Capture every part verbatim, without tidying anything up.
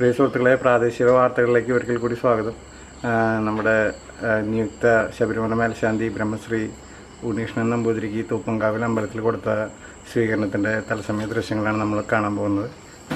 പ്രിയ സുഹൃത്തുക്കളെ, പ്രാദേശിക വാർത്തകളിലേക്ക് ഒരിക്കൽ കൂടി സ്വാഗതം. നമ്മുടെ നിയുക്ത ശബരിമല മേൽശാന്തി ബ്രഹ്മശ്രീ ഉണ്ണീഷ്ണൻ നമ്പൂതിരിക്ക് തൂപ്പങ്കാവിൽ അമ്പലത്തിൽ കൊടുത്ത സ്വീകരണത്തിൻ്റെ തത്സമയ ദൃശ്യങ്ങളാണ് നമ്മൾ കാണാൻ പോകുന്നത്.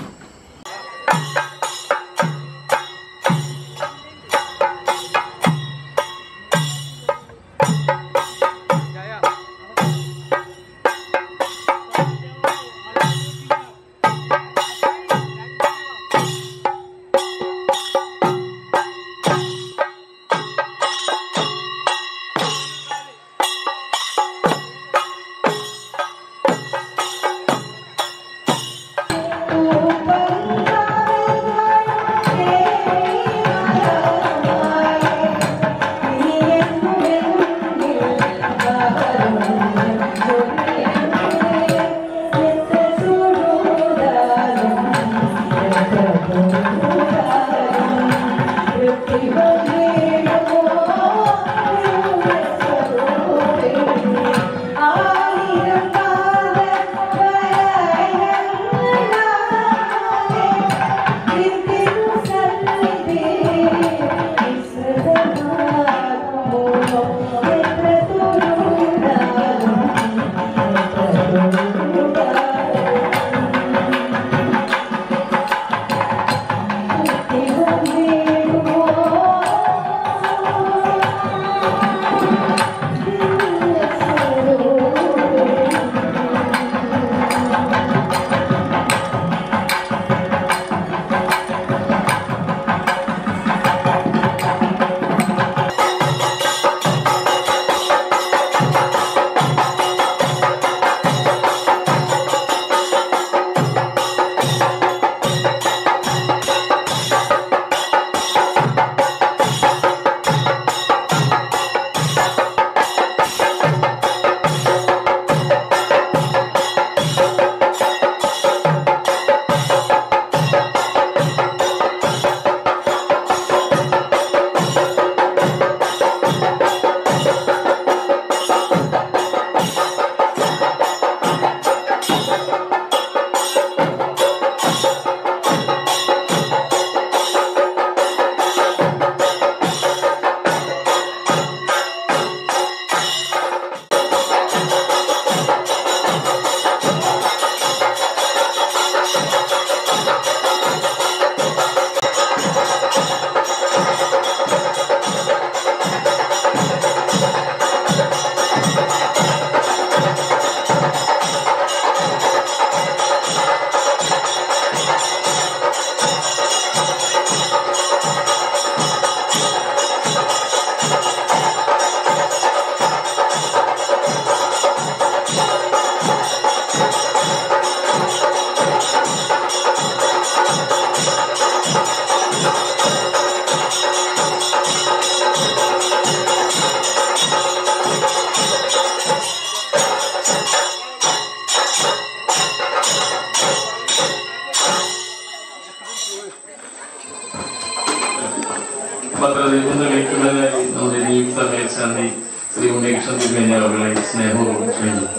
പത്രലേഖനങ്ങളിലേക്കുള്ളതായി നമ്മുടെ നിയുക്ത മേൽശാന്തി ശ്രീ ഉണ്ണീഷ്ണൻ തിരുമേനിയവരുടെ സ്നേഹവും ക്ഷണിച്ചു.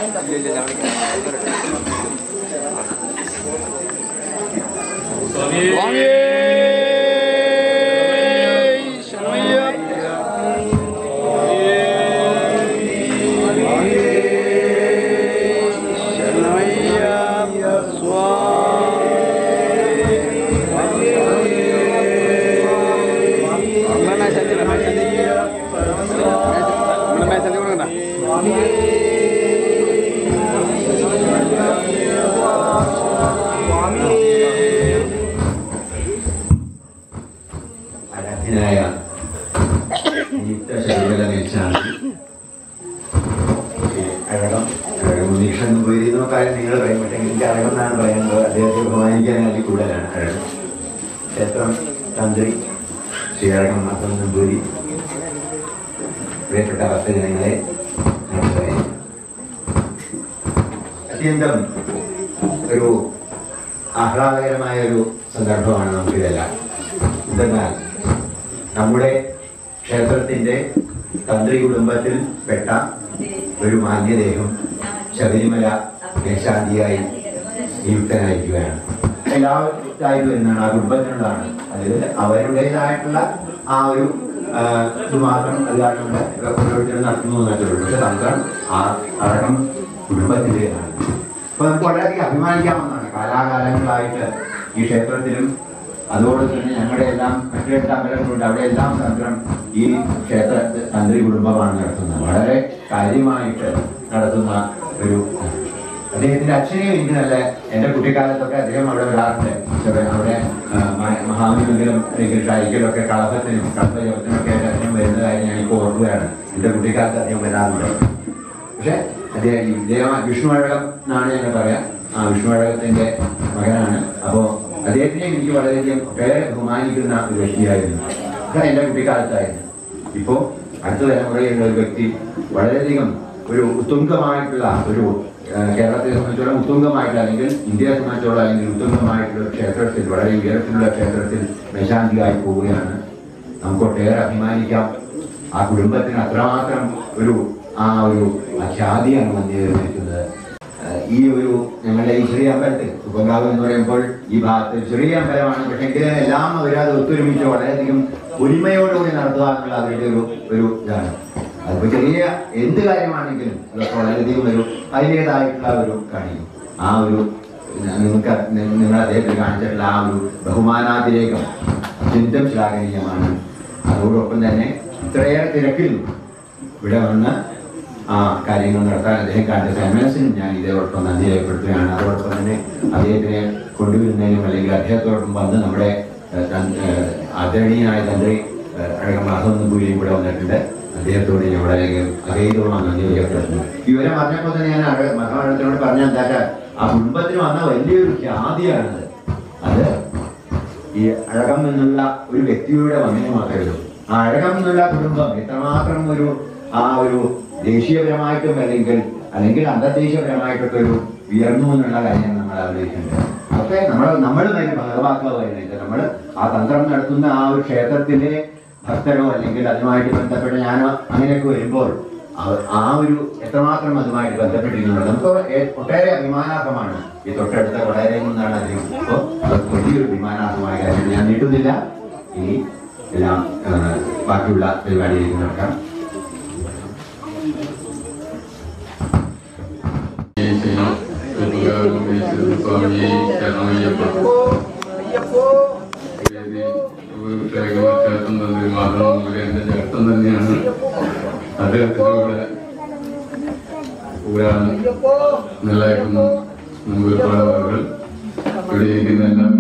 ആരാധ്യനായ നിയുക്ത ശബരിമല മേൽശാന്തി അഴകം ഉണ്ണീഷ്ണൻ നമ്പൂതിരി കാര്യം നിങ്ങൾ പറയും, പക്ഷേ എനിക്ക് അഴകം എന്നാണ് പറയുന്നത്. അദ്ദേഹത്തെ ബഹുമാനിക്കാൻ അതിൽ കൂടുതലാണ് അഴകം. ക്ഷേത്രം തന്ത്രി ശ്രീ അഴകം മാത്തൻ നമ്പൂതിരി, പ്രിയപ്പെട്ട ഭക്തജനങ്ങളെ നമസ്കാരം. അത്യന്തം ഒരു ആഹ്ലാദകരമായ ഒരു സന്ദർഭമാണ് നമുക്കിതെല്ലാം. എന്തെന്നാൽ നമ്മുടെ ക്ഷേത്രത്തിൻ്റെ തന്ത്രി കുടുംബത്തിൽ പെട്ട ഒരു മാന്യദേഹം ശബരിമല മേൽശാന്തിയായി നിയുക്തനായിരിക്കുകയാണ്. എല്ലാവരുമായിട്ട് വരുന്നതാണ്, ആ കുടുംബത്തിനുള്ളതാണ്. അതിൽ അവരുടേതായിട്ടുള്ള ആ ഒരു ഇത് മാത്രം അധികാരങ്ങളുടെ ഓരോരുത്തരും നടത്തുന്നു എന്നൊക്കെ ഉള്ളൂ. പക്ഷെ തന്ത്രം ആ അടക്കം കുടുംബത്തിൻ്റെതാണ്. അപ്പൊ നമുക്ക് വളരെയധികം അഭിമാനിക്കാവുന്നതാണ്. കാലാകാലങ്ങളായിട്ട് ഈ ക്ഷേത്രത്തിലും അതുകൊണ്ട് തന്നെ ഞങ്ങളുടെ എല്ലാം മറ്റു രണ്ട് അമ്പലങ്ങളുണ്ട്, അവിടെ എല്ലാം തന്ത്രം ഈ ക്ഷേത്ര തന്ത്രി കുടുംബമാണ് നടത്തുന്നത്. വളരെ കാര്യമായിട്ട് നടത്തുന്ന ഒരു അദ്ദേഹത്തിന്റെ അച്ഛനെയും എനിക്ക് നല്ല എൻ്റെ കുട്ടിക്കാലത്തൊക്കെ അദ്ദേഹം അവിടെ വരാറുണ്ട്. അവിടെ മഹാമന്ദിരം ക്ഷയിക്കലൊക്കെ കളഭത്തിനും കളഭയോഗത്തിനൊക്കെ ആയിട്ട് അദ്ദേഹം വരുന്നതായി ഞാൻ ഇപ്പോൾ ഓർക്കുകയാണ്. എൻ്റെ കുട്ടിക്കാലത്ത് അദ്ദേഹം വരാറുണ്ട്. പക്ഷെ അദ്ദേഹം ഇദ്ദേഹം വിഷ്ണുവഴകം എന്നാണ് ഞങ്ങൾ പറയാം. ആ വിഷ്ണുവഴകത്തിന്റെ മകനാണ്. അപ്പോൾ അദ്ദേഹത്തിനെ എനിക്ക് വളരെയധികം ഒട്ടേറെ ബഹുമാനിക്കുന്ന ഒരു വ്യക്തിയായിരുന്നു. അത് എൻ്റെ കുട്ടിക്കാലത്തായിരുന്നു. ഇപ്പോൾ അടുത്ത തലമുറയിലുള്ള ഒരു വ്യക്തി വളരെയധികം ഒരു ഉത്തുംഗമായിട്ടുള്ള ഒരു കേരളത്തെ സംബന്ധിച്ചോളം ഉത്തുംഗമായിട്ടുള്ള അല്ലെങ്കിൽ ഇന്ത്യയെ സംബന്ധിച്ചോളം അല്ലെങ്കിൽ ഉത്തുംഗമായിട്ടുള്ള ക്ഷേത്രത്തിൽ വളരെ ഉയരത്തിലുള്ള ക്ഷേത്രത്തിൽ മേശാന്തിയായി പോവുകയാണ്. നമുക്ക് ഒട്ടേറെ അഭിമാനിക്കാം. ആ കുടുംബത്തിന് അത്രമാത്രം ഒരു ആ ഒരു ഖ്യാതിയാണ് വന്നിരിക്കുന്നത്. ഈ ഒരു ഞങ്ങളുടെ ഈ ചെറിയ അമ്പലത്തിൽ തുപ്പങ്കാവ് എന്ന് പറയുമ്പോൾ ഈ ഭാഗത്ത് ചെറിയ അമ്പലമാണ്. പക്ഷെ എങ്കിലും എല്ലാം അവരത് ഒത്തൊരുമിച്ച് വളരെയധികം ഒരുമയോടുകൂടി നടത്തുക എന്നുള്ള അവരുടെ ഒരു ഒരു ഇതാണ്. അതിപ്പോൾ ചെറിയ എന്ത് കാര്യമാണെങ്കിലും അതൊക്കെ വളരെയധികം ഒരു അതിൻ്റേതായിട്ടുള്ള ഒരു കാണിക്കും. ആ ഒരു നിങ്ങൾക്ക് നിങ്ങൾ അദ്ദേഹത്തിൽ കാണിച്ചിട്ടുള്ള ആ ഒരു ബഹുമാനാതിരേകം അത്യന്തം ശ്ലാഘനീയമാണ്. അതോടൊപ്പം തന്നെ ഇത്രയേറെ തിരക്കിൽ ഇവിടെ വന്ന് ആ കാര്യങ്ങൾ നടത്താൻ അദ്ദേഹം കാണിച്ച സന്മനസ്സിനും ഞാൻ ഇതോടൊപ്പം നന്ദി രേഖപ്പെടുത്തുകയാണ്. അതോടൊപ്പം തന്നെ അദ്ദേഹത്തിനെ കൊണ്ടുവരുന്നതിനും അല്ലെങ്കിൽ അദ്ദേഹത്തോടൊപ്പം വന്ന് നമ്മുടെ ആദരണീയനായ തന്ത്രി അഴകം മാധവൻ നമ്പൂരിയും കൂടെ വന്നിട്ടുണ്ട്. അദ്ദേഹത്തോട് ഞാൻ വളരെയധികം അഗൈതവുമാണ് നന്ദി രേഖപ്പെടുത്തുന്നത്. വിവരം പറഞ്ഞപ്പോൾ തന്നെ ഞാൻ മഹാഭാരതത്തിനോട് പറഞ്ഞ എന്താ ആ കുടുംബത്തിന് വന്ന വലിയൊരു ഖ്യാതിയാണത്. അത് ഈ അഴകം എന്നുള്ള ഒരു വ്യക്തിയുടെ വന്നതിന് മാത്രമേ ഉള്ളൂ. ആ അഴകം എന്നുള്ള കുടുംബം എത്രമാത്രം ഒരു ആ ഒരു ദേശീയപരമായിട്ടും അല്ലെങ്കിൽ അല്ലെങ്കിൽ അന്തർദേശീയപരമായിട്ടൊക്കെ ഒരു ഉയർന്നു എന്നുള്ള കാര്യം നമ്മൾ ആലോചിക്കേണ്ടത്. അതൊക്കെ നമ്മൾ നമ്മൾ തന്നെ ഭാഗമാക്കുക പറയുന്നത് നമ്മൾ ആ തന്ത്രം നടത്തുന്ന ആ ഒരു ക്ഷേത്രത്തിലെ ഭക്തരോ അല്ലെങ്കിൽ അതുമായിട്ട് ബന്ധപ്പെട്ട ഞാനോ അങ്ങനെയൊക്കെ വരുമ്പോൾ ആ ഒരു എത്രമാത്രം അതുമായിട്ട് ബന്ധപ്പെട്ടിരിക്കുന്നത് നമുക്ക് ഒട്ടേറെ അഭിമാനാർഹമാണ്. ഈ തൊട്ടടുത്ത കൊടകരയിൽ നിന്നാണ് അദ്ദേഹം. അപ്പോൾ അതൊക്കെ വലിയൊരു അഭിമാനാർഹമായ കാര്യം. ഞാൻ നീട്ടുന്നില്ല. ഇനി എല്ലാം ബാക്കിയുള്ള പരിപാടിയിലേക്ക് നടക്കാം. സ്വാമിയെ ശരണമയ്യപ്പ. ചേട്ടൻ തന്ത്രി മാധവൻ എന്റെ ചേട്ടൻ തന്നെയാണ്. അദ്ദേഹത്തിന്റെ കൂടെ കൂടാണ് നെല്ലായിരുന്നു നമുക്ക് ഒരുപാട് ആളുകൾ ഇവിടെ ഇരിക്കുന്ന എല്ലാം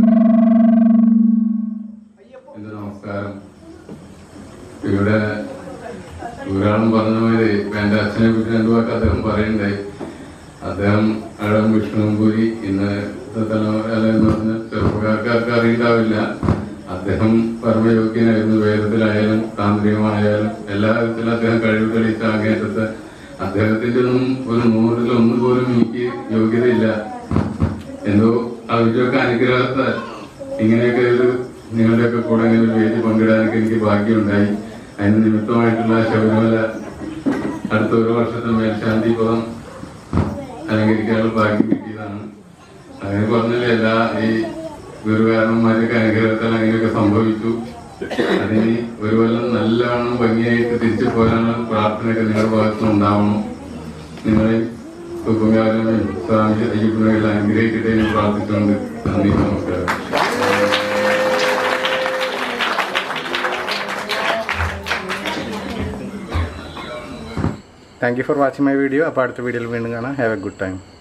എന്റെ നമസ്കാരം. ഇവിടെ ഒരാളും പറഞ്ഞ മാതിരി എന്റെ അച്ഛനെ പറ്റി രണ്ടു വാക്ക് അദ്ദേഹം പറയണ്ടായി. അദ്ദേഹം അഴകം വിഷ്ണു നമ്പൂരി ഇന്നത്തെ തലമുറ എന്ന് പറഞ്ഞ ചെറുപ്പക്കാർക്ക് അറിയുണ്ടാവില്ല. അദ്ദേഹം പരമയോഗ്യനായിരുന്നു. വേദത്തിലായാലും താന്ത്രികമായാലും എല്ലാ വിധത്തിലും അദ്ദേഹം കഴിവ് തെളിയിച്ച അങ്ങേറ്റത്തെ അദ്ദേഹത്തിന്റെ ഒന്നും ഒരു നൂറിലൊന്നു പോലും എനിക്ക് യോഗ്യതയില്ല. എന്തോ അവരുടെയൊക്കെ അനുഗ്രഹത്താൽ ഇങ്ങനെയൊക്കെ ഒരു നിങ്ങളുടെയൊക്കെ കൂടെ ഇങ്ങനെ ഒരു വേദി പങ്കിടാനൊക്കെ എനിക്ക് ഭാഗ്യമുണ്ടായി. അതിന് നിമിത്തമായിട്ടുള്ള ശബരിമല അടുത്ത ഒരു വർഷത്തെ മേൽശാന്തി പദം അലങ്കരിക്കാനുള്ള ഭാഗ്യം കിട്ടിയതാണ്. അങ്ങനെ പറഞ്ഞാൽ എല്ലാ ഈ ഗുരുകാരന്മാരൊക്കെ അനുഗ്രഹത്താൽ അങ്ങനെയൊക്കെ സംഭവിച്ചു. അതിന് ഒരു കൊല്ലം നല്ലവണ്ണം ഭംഗിയായിട്ട് തിരിച്ചു പോരാനുള്ള പ്രാർത്ഥനയൊക്കെ നിങ്ങളുടെ ഭാഗത്തുനിന്ന് ഉണ്ടാവണം. നിങ്ങളെ തുപ്പങ്കാവിലും സ്വാമി അയ്യപ്പനെല്ലാം അനുഗ്രഹിക്കട്ടെ എന്ന് പ്രാർത്ഥിച്ചുകൊണ്ട് നന്ദി, നമസ്കാരം. Thank you for watching my video. അപ്പോൾ അടുത്ത വീഡിയോയിൽ വീണ്ടും കാണാം. Have a good time.